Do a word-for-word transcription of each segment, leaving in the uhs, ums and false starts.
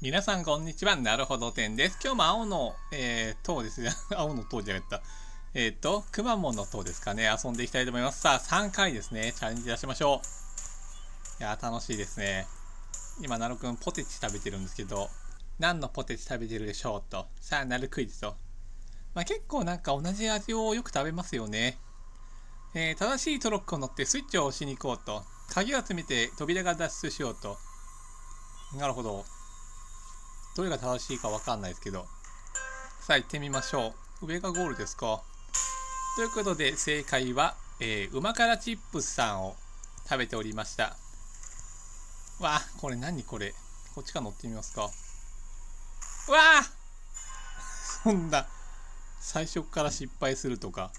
皆さんこんにちは。なるほど店です。今日も青の、えー、塔ですね。青の塔じゃなかった。えっ、ー、と、くまモンの塔ですかね。遊んでいきたいと思います。さあ、さんかいですね。チャレンジ出しましょう。いやー、楽しいですね。今、なるくんポテチ食べてるんですけど、何のポテチ食べてるでしょうと。さあ、なるクイズと。まあ、結構なんか同じ味をよく食べますよね。えー、正しいトロッコを乗ってスイッチを押しに行こうと。鍵を集めて扉が脱出しようと。なるほど。どれが正しいかわかんないですけど。さあ行ってみましょう。上がゴールですか。ということで正解は、えー、うま辛チップスさんを食べておりました。わあ、これ何これ。こっちから乗ってみますか。わあそんな、最初から失敗するとか。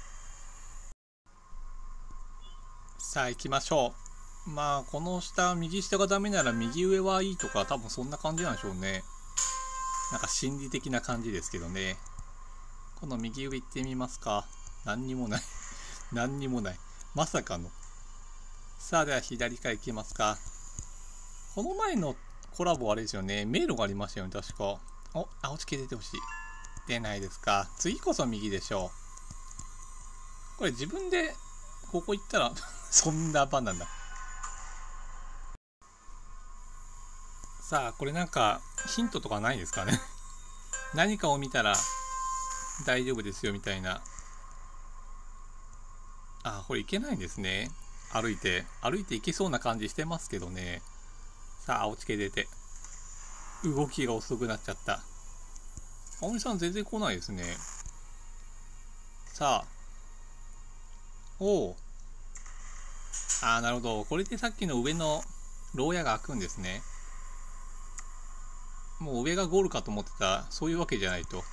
さあ行きましょう。まあ、この下、右下がダメなら右上はいいとか、多分そんな感じなんでしょうね。なんか心理的な感じですけどね。この右上行ってみますか。何にもない。何にもない。まさかの。さあ、では左から行きますか。この前のコラボあれですよね。迷路がありましたよね、確か。お、青チケ出てほしい。出ないですか。次こそ右でしょう。これ自分で、ここ行ったら、そんな場なんだ。さあ、これなんか、ヒントとかないですかね。何かを見たら、大丈夫ですよ、みたいな。あ、これ行けないんですね。歩いて。歩いて行けそうな感じしてますけどね。さあ、青チケ出て。動きが遅くなっちゃった。青森さん全然来ないですね。さあ。おお。ああ、なるほど。これでさっきの上の牢屋が開くんですね。もう上がゴールかと思ってた。そういうわけじゃないと。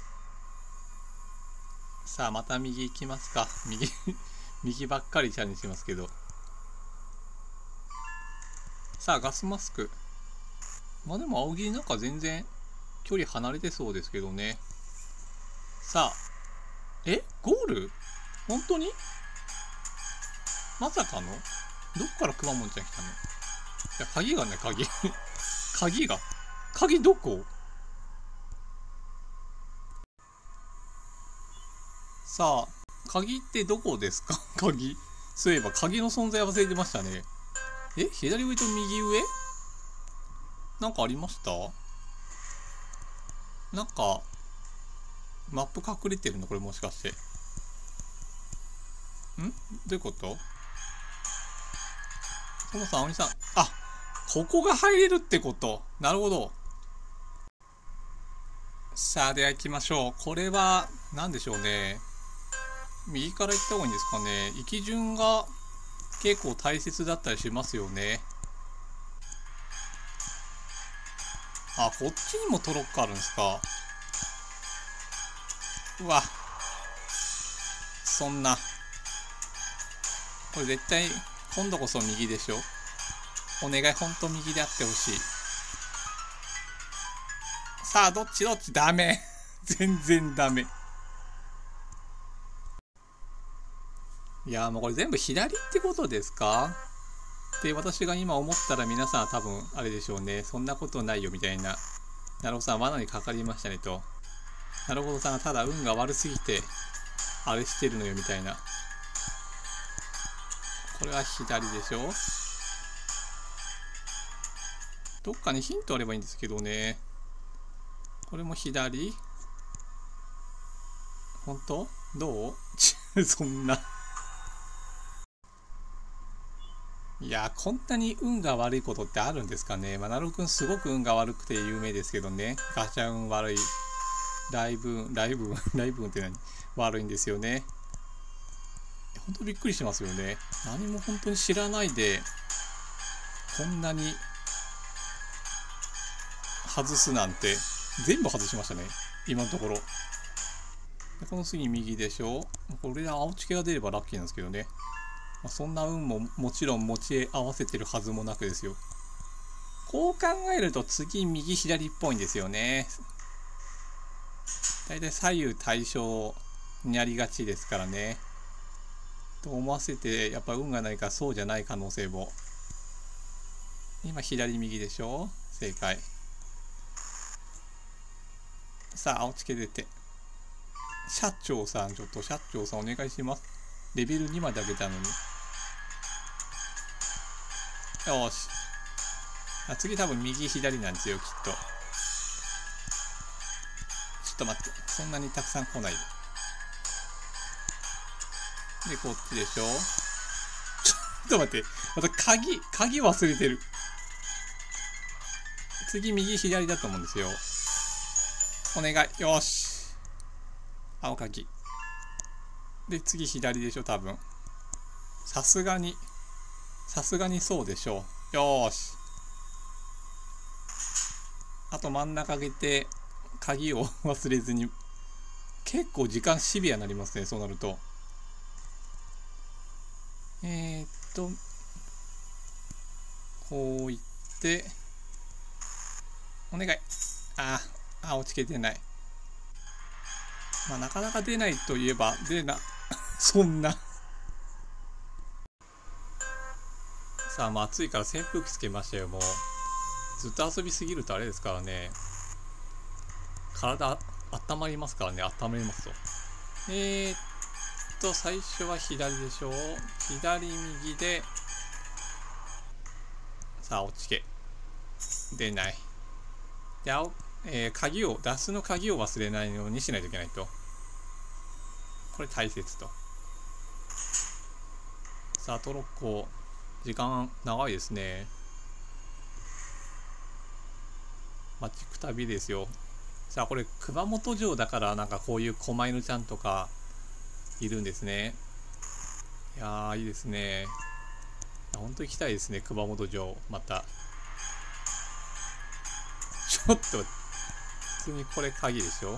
さあ、また右行きますか。右、右ばっかりチャレンジしますけど。さあ、ガスマスク。まあでも青桐なんか全然距離離れてそうですけどね。さあ。えゴール本当にまさかのどっからくまモンちゃん来たの。いや、鍵がね、鍵。鍵が。鍵どこ。さあ、鍵ってどこですか。鍵。そういえば鍵の存在忘れてましたね。え左上と右上なんかありました。なんか、マップ隠れてるのこれもしかして。んどういうこと。そもそも青鬼さん。あ、ここが入れるってこと。なるほど。さあ、では行きましょう。これは、何でしょうね。右から行った方がいいんですかね。行き順が結構大切だったりしますよね。あ、こっちにもトロッコあるんですか。うわ。そんな。これ絶対、今度こそ右でしょ。お願い、ほんと右であってほしい。さあ、どっちどっち。ダメ。全然ダメ。いやーもうこれ全部左ってことですかって私が今思ったら皆さんは多分あれでしょうね。そんなことないよみたいな。なるほどさん罠にかかりましたねと。なるほどさんがただ運が悪すぎてあれしてるのよみたいな。これは左でしょ。どっかにヒントあればいいんですけどね。これも左。本当どうそんな。いやー、こんなに運が悪いことってあるんですかね。まあ、なるくんすごく運が悪くて有名ですけどね。ガチャ運悪い。ライブ運、ライブ運、ライブ運って何悪いんですよね。ほんとびっくりしますよね。何も本当に知らないで、こんなに外すなんて、全部外しましたね。今のところ。この次右でしょ。これで青チケが出ればラッキーなんですけどね。まあ、そんな運ももちろん持ち合わせてるはずもなくですよ。こう考えると次右左っぽいんですよね。だいたい左右対称になりがちですからね。と思わせてやっぱ運がないからそうじゃない可能性も。今左右でしょ。正解。 さあ、青チケ出て。社長さん、ちょっと社長さんお願いします。レベルにまで上げたのに。よし。あ、次多分右左なんですよ、きっと。ちょっと待って。そんなにたくさん来ないで。で、こっちでしょ。ちょっと待って。また鍵、鍵忘れてる。次右左だと思うんですよ。お願い。よし。青鍵。で、次左でしょ、多分。さすがに、さすがにそうでしょう。よーし。あと真ん中上げて、鍵を忘れずに。結構時間シビアになりますね、そうなると。えー、っと、こういって、お願い。ああ、青つけてない。まあ、なかなか出ないといえば、出な、そんな。さあ、もう暑いから扇風機つけましたよ、もう。ずっと遊びすぎるとあれですからね。体、温まりますからね、温まりますと。えー、っと、最初は左でしょう。左右で、さあ、落ちけ。出ない。で、青、えー、鍵を、脱出の鍵を忘れないようにしないといけないと。これ大切と。さあ、トロッコ、時間長いですね。待ちくたびですよ。さあ、これ、熊本城だから、なんかこういう狛犬ちゃんとか、いるんですね。いやー、いいですね。ほんと行きたいですね、熊本城、また。ちょっと、普通にこれ鍵でしょ。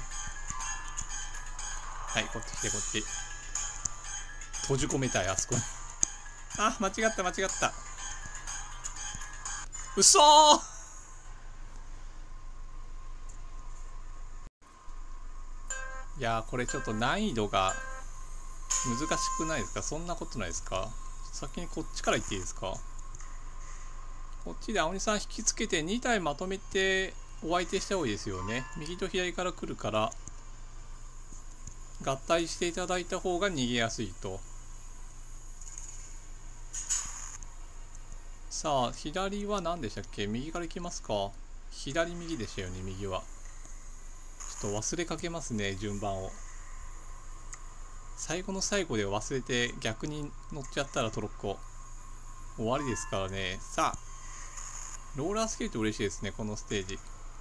はい、こっち来て、こっち。閉じ込めたい、あそこに。あ、間違った間違った。うそー。いやー、これちょっと難易度が難しくないですか。そんなことないですか。先にこっちから行っていいですか。こっちで青鬼さん引きつけてに体まとめてお相手した方がいいですよね。右と左から来るから合体していただいた方が逃げやすいと。さあ、左は何でしたっけ。右から行きますか。左右でしたよね、右は。ちょっと忘れかけますね、順番を。最後の最後で忘れて逆に乗っちゃったらトロッコ終わりですからね。さあ、ローラースケート嬉しいですね、このステージ。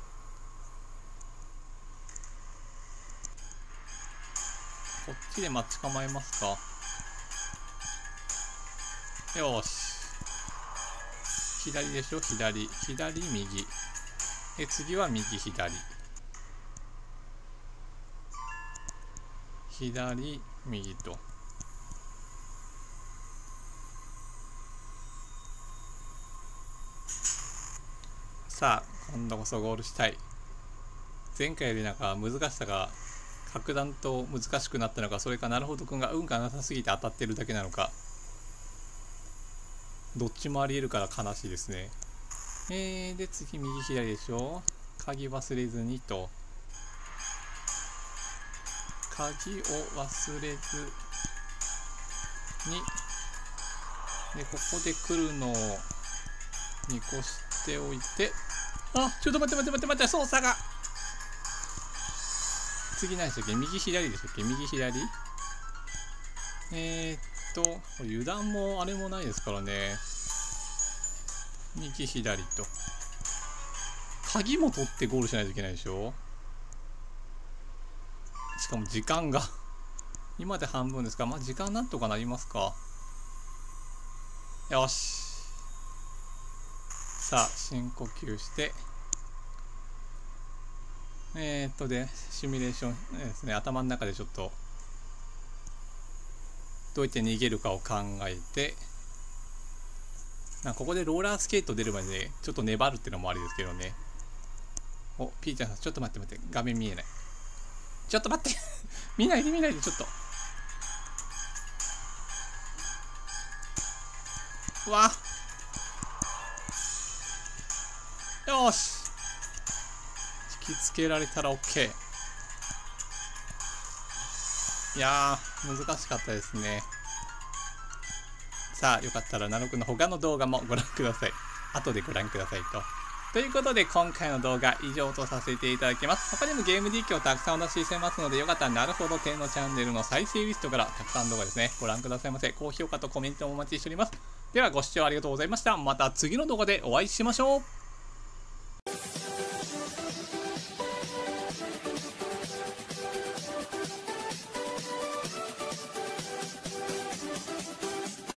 こっちで待ち構えますか。よし。左でしょ、左。左、右。で、次は右、左。左、右と。さあ、今度こそゴールしたい。前回よりなんか難しさが格段と難しくなったのか、それかなるほどくんが運がなさすぎて当たってるだけなのか、どっちもありえるから悲しいですね。えー、で次右左でしょ。鍵忘れずにと。鍵を忘れずに。でここで来るのを見越しておいて、あ、ちょっと待って待って待って待って、操作が。次何でしたっけ。右左でしたっけ。右左。えー、っとこれ油断もあれもないですからね。右左と。鍵も取ってゴールしないといけないでしょ。しかも時間が今で半分ですか。まあ時間なんとかなりますか。よし。さあ深呼吸して、えー、っとでシミュレーションですね。頭の中でちょっとどうやって逃げるかを考えて、なんかここでローラースケート出るまでちょっと粘るっていうのもありですけどね。お、ピーちゃんさん、ちょっと待って待って、画面見えない。ちょっと待って見ないで見ないで、ちょっと。うわ、よし、引きつけられたら OK。 いやー、難しかったですね。さあ、よかったら、ナロくんの他の動画もご覧ください。後でご覧くださいと。ということで、今回の動画以上とさせていただきます。他にもゲーム実況たくさんお出ししてますので、よかったらなるほど点のチャンネルの再生リストからたくさん動画ですね、ご覧くださいませ。高評価とコメントもお待ちしております。では、ご視聴ありがとうございました。また次の動画でお会いしましょう。